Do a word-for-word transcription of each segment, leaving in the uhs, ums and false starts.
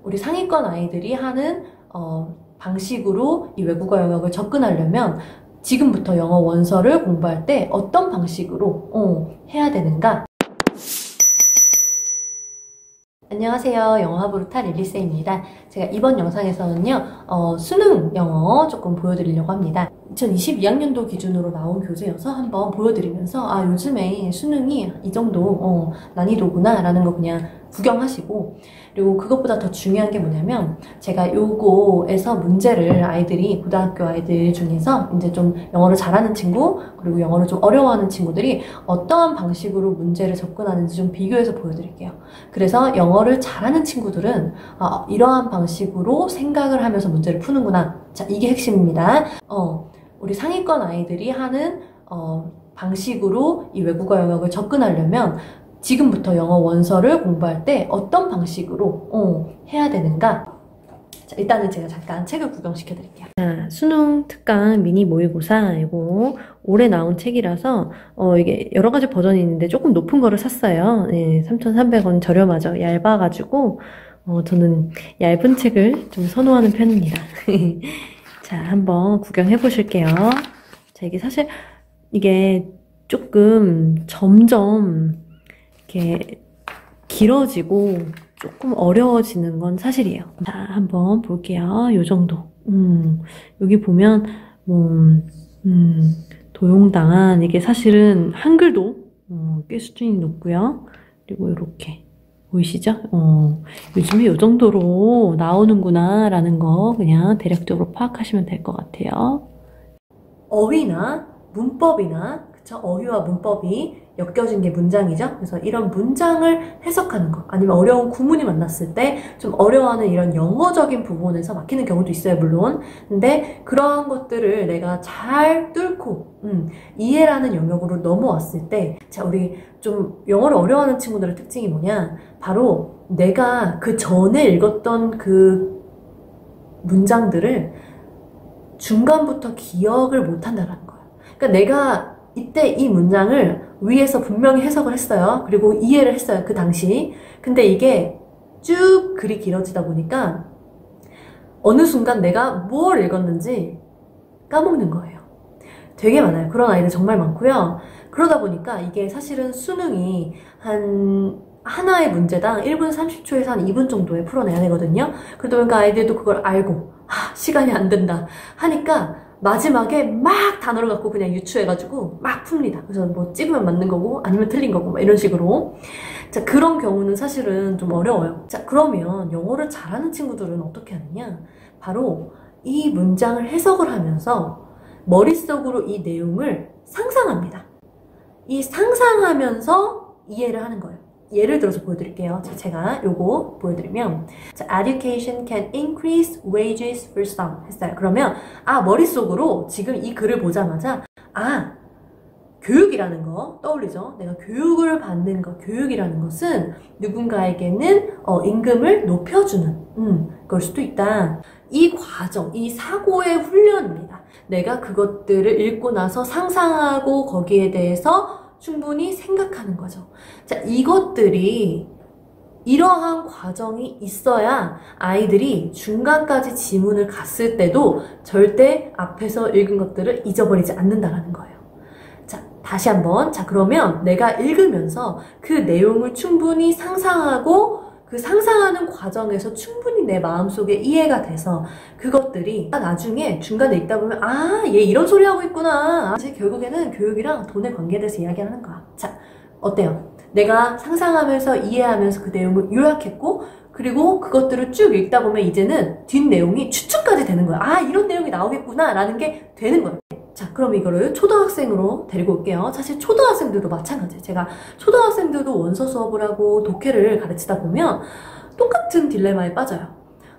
우리 상위권 아이들이 하는 어, 방식으로 이 외국어 영역을 접근하려면 지금부터 영어 원서를 공부할 때 어떤 방식으로 어, 해야 되는가? 안녕하세요. 영어하부루타 릴리쌤입니다. 제가 이번 영상에서는요, 어, 수능 영어 조금 보여드리려고 합니다. 이천이십이 학년도 기준으로 나온 교재여서 한번 보여드리면서 아, 요즘에 수능이 이 정도 어, 난이도구나 라는 거 그냥 구경하시고, 그리고 그것보다 더 중요한 게 뭐냐면 제가 요거에서 문제를 아이들이, 고등학교 아이들 중에서 이제 좀 영어를 잘하는 친구, 그리고 영어를 좀 어려워하는 친구들이 어떠한 방식으로 문제를 접근하는지 좀 비교해서 보여드릴게요. 그래서 영어를 잘하는 친구들은 아, 이러한 방식으로 생각을 하면서 문제를 푸는구나. 자, 이게 핵심입니다. 어, 우리 상위권 아이들이 하는 어, 방식으로 이 외국어 영역을 접근하려면 지금부터 영어 원서를 공부할 때 어떤 방식으로 어, 해야 되는가? 자, 일단은 제가 잠깐 책을 구경시켜 드릴게요. 자, 수능 특강 미니 모의고사, 이거 올해 나온 책이라서 어, 이게 여러 가지 버전이 있는데 조금 높은 거를 샀어요. 네, 삼천삼백 원 저렴하죠. 얇아가지고 어, 저는 얇은 책을 좀 선호하는 편입니다. 자, 한번 구경해 보실게요. 자, 이게 사실 이게 조금 점점 이렇게 길어지고 조금 어려워지는 건 사실이에요. 자, 한번 볼게요. 요 정도. 음, 여기 보면 뭐 음, 도용당한, 이게 사실은 한글도 어, 꽤 수준이 높고요. 그리고 이렇게 보이시죠? 어, 요즘에 요 정도로 나오는구나 라는 거 그냥 대략적으로 파악하시면 될 것 같아요. 어휘나 문법이나, 그쵸? 어휘와 문법이 엮여진 게 문장이죠. 그래서 이런 문장을 해석하는 거, 아니면 어려운 구문이 만났을 때 좀 어려워하는 이런 영어적인 부분에서 막히는 경우도 있어요, 물론. 근데 그러한 것들을 내가 잘 뚫고 음, 이해라는 영역으로 넘어왔을 때, 자, 우리 좀 영어를 어려워하는 친구들의 특징이 뭐냐, 바로 내가 그 전에 읽었던 그 문장들을 중간부터 기억을 못한다는 거예요. 그러니까 내가 이때 이 문장을 위에서 분명히 해석을 했어요. 그리고 이해를 했어요, 그 당시. 근데 이게 쭉 글이 길어지다 보니까 어느 순간 내가 뭘 읽었는지 까먹는 거예요. 되게 많아요. 그런 아이들 정말 많고요. 그러다 보니까 이게 사실은 수능이 한 하나의 문제당 일 분 삼십 초에서 한 이 분 정도에 풀어내야 되거든요. 그러다 보니까 아이들도 그걸 알고 아, 시간이 안 된다 하니까 마지막에 막 단어를 갖고 그냥 유추해가지고 막 풉니다. 그래서 뭐 찍으면 맞는 거고 아니면 틀린 거고 막 이런 식으로. 자, 그런 경우는 사실은 좀 어려워요. 자, 그러면 영어를 잘하는 친구들은 어떻게 하느냐, 바로 이 문장을 해석을 하면서 머릿속으로 이 내용을 상상합니다. 이 상상하면서 이해를 하는 거예요. 예를 들어서 보여드릴게요. 제가 요거 보여드리면, 자, education can increase wages for some 했어요. 그러면 아, 머릿속으로 지금 이 글을 보자마자 아, 교육이라는 거 떠올리죠. 내가 교육을 받는 것, 교육이라는 것은 누군가에게는 어, 임금을 높여주는 음, 걸 수도 있다. 이 과정, 이 사고의 훈련입니다. 내가 그것들을 읽고 나서 상상하고 거기에 대해서 충분히 생각하는 거죠. 자, 이것들이, 이러한 과정이 있어야 아이들이 중간까지 지문을 갔을 때도 절대 앞에서 읽은 것들을 잊어버리지 않는다라는 거예요. 자, 다시 한번. 자, 그러면 내가 읽으면서 그 내용을 충분히 상상하고 그 상상하는 과정에서 충분히 내 마음속에 이해가 돼서 그것들이 나중에 중간에 읽다 보면 아, 얘 이런 소리 하고 있구나. 사실 결국에는 교육이랑 돈의 관계에 대해서 이야기하는 거야. 자, 어때요? 내가 상상하면서 이해하면서 그 내용을 요약했고, 그리고 그것들을 쭉 읽다 보면 이제는 뒷내용이 추측까지 되는 거야. 아, 이런 내용이 나오겠구나 라는 게 되는 거야. 자, 그럼 이거를 초등학생으로 데리고 올게요. 사실 초등학생들도 마찬가지예요. 제가 초등학생들도 원서 수업을 하고 독해를 가르치다 보면 똑같은 딜레마에 빠져요.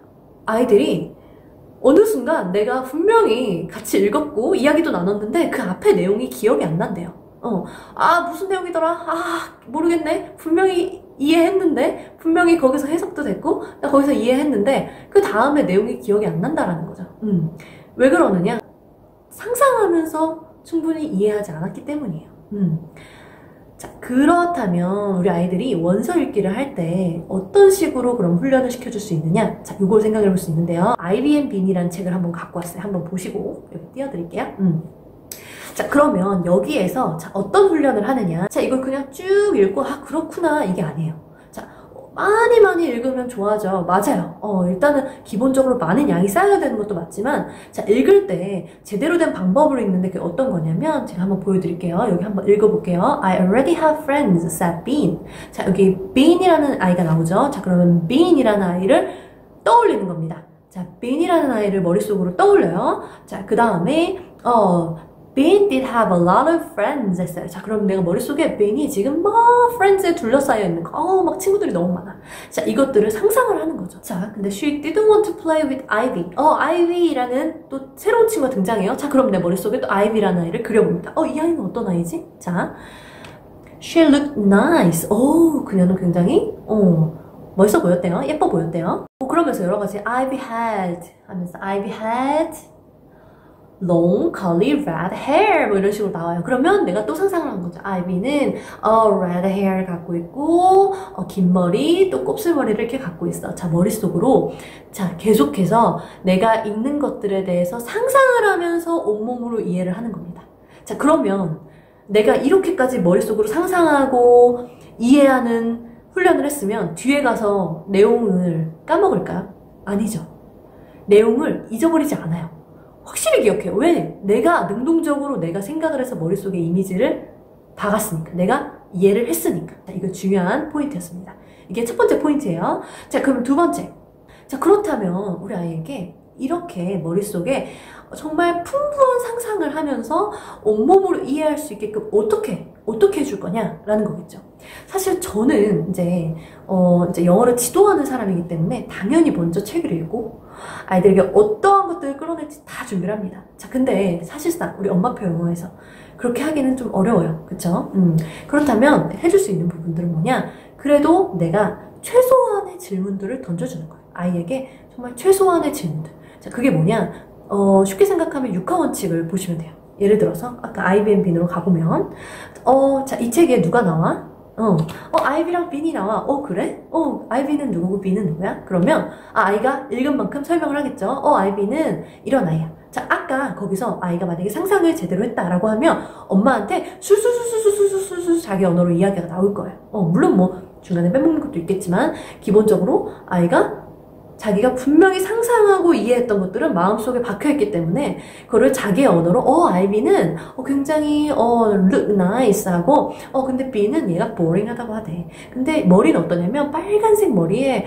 아이들이 어느 순간 내가 분명히 같이 읽었고 이야기도 나눴는데 그 앞에 내용이 기억이 안 난대요. 어, 아, 무슨 내용이더라? 아, 모르겠네. 분명히 이해했는데, 분명히 거기서 해석도 됐고 나 거기서 이해했는데 그 다음에 내용이 기억이 안 난다라는 거죠. 음, 왜 그러느냐? 상상하면서 충분히 이해하지 않았기 때문이에요. 음. 자, 그렇다면 우리 아이들이 원서 읽기를 할 때 어떤 식으로 그럼 훈련을 시켜줄 수 있느냐? 자, 이걸 생각해 볼 수 있는데요. 아이비 앤 빈이라는 책을 한번 갖고 왔어요. 한번 보시고 여기 띄워드릴게요. 음. 자, 그러면 여기에서 자, 어떤 훈련을 하느냐? 자, 이걸 그냥 쭉 읽고 아 그렇구나 이게 아니에요. 자, 많이 많이 읽으면 좋아져. 맞아요. 어, 일단은 기본적으로 많은 양이 쌓여야 되는 것도 맞지만 자, 읽을 때 제대로 된 방법으로 읽는데 그게 어떤 거냐면 제가 한번 보여드릴게요. 여기 한번 읽어볼게요. I already have friends, said Bean. 자, 여기 Bean이라는 아이가 나오죠. 자, 그러면 Bean이라는 아이를 떠올리는 겁니다. 자, Bean이라는 아이를 머릿속으로 떠올려요. 자, 그 다음에 어 Bean did have a lot of friends 했어요. 자, 그럼 내가 머릿속에 Bean이 지금 막 friends에 둘러싸여 있는 거, 어, 막 친구들이 너무 많아. 자, 이것들을 상상을 하는 거죠. 자, 근데 she didn't want to play with Ivy. 어, Ivy라는 또 새로운 친구가 등장해요. 자, 그럼 내 머릿속에 또 Ivy라는 아이를 그려봅니다. 어, 이 아이는 어떤 아이지? 자, she looked nice. 오, 그녀는 굉장히 어, 멋있어 보였대요. 예뻐 보였대요. 어, 그러면서 여러 가지 Ivy had 하면서 Ivy had long curly red hair 뭐 이런 식으로 나와요. 그러면 내가 또 상상을 한 거죠. 아이비는 어, red hair 갖고 있고 어, 긴 머리 또 곱슬머리를 이렇게 갖고 있어. 자, 머릿속으로 자 계속해서 내가 읽는 것들에 대해서 상상을 하면서 온몸으로 이해를 하는 겁니다. 자, 그러면 내가 이렇게까지 머릿속으로 상상하고 이해하는 훈련을 했으면 뒤에 가서 내용을 까먹을까요? 아니죠. 내용을 잊어버리지 않아요. 확실히 기억해요. 왜? 내가 능동적으로 내가 생각을 해서 머릿속에 이미지를 박았으니까. 내가 이해를 했으니까. 자, 이거 중요한 포인트였습니다. 이게 첫 번째 포인트예요. 자, 그러면 두 번째. 자, 그렇다면 우리 아이에게 이렇게 머릿속에 정말 풍부한 상상을 하면서 온몸으로 이해할 수 있게끔 어떻게, 어떻게 해줄 거냐라는 거겠죠. 사실 저는 이제, 어, 이제 영어를 지도하는 사람이기 때문에 당연히 먼저 책을 읽고 아이들에게 어떠한 것들을 끌어낼지 다 준비를 합니다. 자, 근데 사실상 우리 엄마표 영어에서 그렇게 하기는 좀 어려워요. 그쵸? 음, 그렇다면 해줄 수 있는 부분들은 뭐냐? 그래도 내가 최소한의 질문들을 던져주는 거예요. 아이에게 정말 최소한의 질문들. 자, 그게 뭐냐? 어, 쉽게 생각하면 육하 원칙을 보시면 돼요. 예를 들어서 아까 아이비 앤 빈으로 가보면 어, 자, 이 책에 누가 나와? 어, 어, 아이비랑 빈이 나와. 어, 그래? 어, 아이비는 누구고 빈은 누구야? 그러면 아, 아이가 읽은 만큼 설명을 하겠죠. 어, 아이비는 이런 아이야. 자, 아까 거기서 아이가 만약에 상상을 제대로 했다라고 하면 엄마한테 술술술술술술술 자기 언어로 이야기가 나올 거예요. 어, 물론 뭐 중간에 빼먹는 것도 있겠지만 기본적으로 아이가 자기가 분명히 상상하고 이해했던 것들은 마음속에 박혀있기 때문에 그거를 자기의 언어로 어 아이비는 어, 굉장히 어 look nice 하고 어 근데 B는 얘가 boring하다고 하대. 근데 머리는 어떠냐면 빨간색 머리에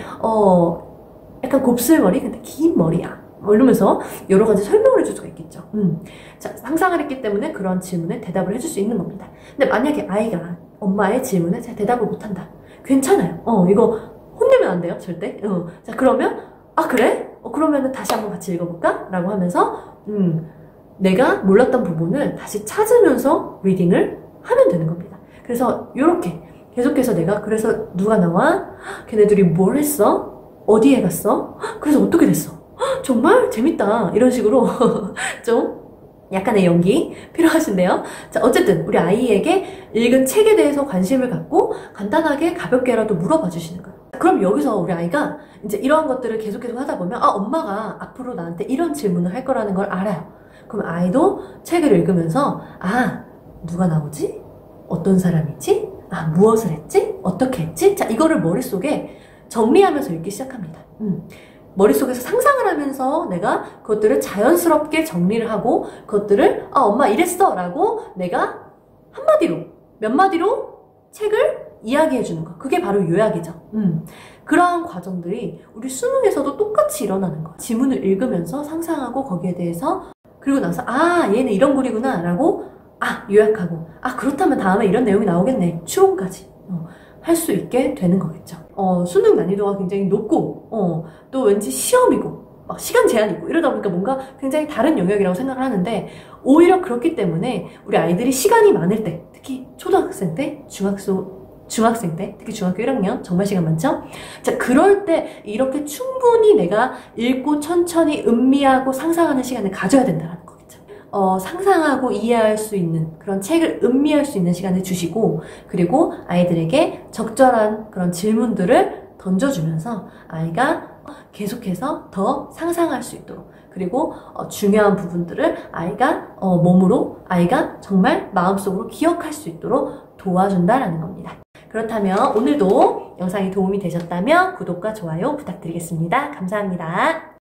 어 약간 곱슬머리 근데 긴 머리야. 뭐 이러면서 여러 가지 설명을 해줄 수가 있겠죠. 음. 자, 상상을 했기 때문에 그런 질문에 대답을 해줄 수 있는 겁니다. 근데 만약에 아이가 엄마의 질문에 잘 대답을 못한다. 괜찮아요. 어 이거 혼내면 안 돼요, 절대. 어. 자, 그러면, 아, 그래? 어, 그러면은 다시 한번 같이 읽어볼까? 라고 하면서, 음, 내가 몰랐던 부분을 다시 찾으면서 리딩을 하면 되는 겁니다. 그래서, 요렇게, 계속해서 내가, 그래서 누가 나와? 걔네들이 뭘 했어? 어디에 갔어? 그래서 어떻게 됐어? 정말 재밌다. 이런 식으로 좀, 약간의 연기 필요하신데요. 자, 어쨌든 우리 아이에게 읽은 책에 대해서 관심을 갖고 간단하게 가볍게라도 물어봐 주시는 거예요. 그럼 여기서 우리 아이가 이제 이러한 것들을 계속 계속 하다 보면 아, 엄마가 앞으로 나한테 이런 질문을 할 거라는 걸 알아요. 그럼 아이도 책을 읽으면서 아, 누가 나오지? 어떤 사람이지? 아, 무엇을 했지? 어떻게 했지? 자, 이거를 머릿속에 정리하면서 읽기 시작합니다. 음. 머릿속에서 상상을 하면서 내가 그것들을 자연스럽게 정리를 하고 그것들을 아 엄마 이랬어 라고 내가 한마디로 몇 마디로 책을 이야기해 주는 거. 그게 바로 요약이죠. 음. 그러한 과정들이 우리 수능에서도 똑같이 일어나는 거. 지문을 읽으면서 상상하고 거기에 대해서 그리고 나서 아 얘는 이런 글이구나 라고 아 요약하고 아 그렇다면 다음에 이런 내용이 나오겠네. 추론까지 어, 할 수 있게 되는 거겠죠. 어, 수능 난이도가 굉장히 높고 어, 또 왠지 시험이고 막 시간 제한이 있고 이러다 보니까 뭔가 굉장히 다른 영역이라고 생각을 하는데 오히려 그렇기 때문에 우리 아이들이 시간이 많을 때 특히 초등학생 때, 중학교 중학생 때, 특히 중학교 일 학년 정말 시간 많죠? 자, 그럴 때 이렇게 충분히 내가 읽고 천천히 음미하고 상상하는 시간을 가져야 된다는 거겠죠. 어, 상상하고 이해할 수 있는 그런 책을 음미할 수 있는 시간을 주시고, 그리고 아이들에게 적절한 그런 질문들을 던져주면서 아이가 계속해서 더 상상할 수 있도록, 그리고 어, 중요한 부분들을 아이가 어, 몸으로, 아이가 정말 마음속으로 기억할 수 있도록 도와준다라는 겁니다. 그렇다면 오늘도 영상이 도움이 되셨다면 구독과 좋아요 부탁드리겠습니다. 감사합니다.